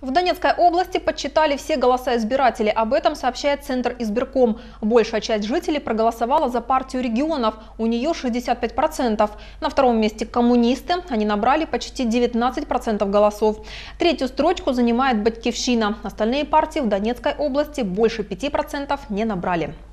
В Донецкой области подсчитали все голоса избирателей. Об этом сообщает Центр избирком. Большая часть жителей проголосовала за партию регионов. У нее 65%. На втором месте коммунисты. Они набрали почти 19% голосов. Третью строчку занимает Батькивщина. Остальные партии в Донецкой области больше 5% не набрали.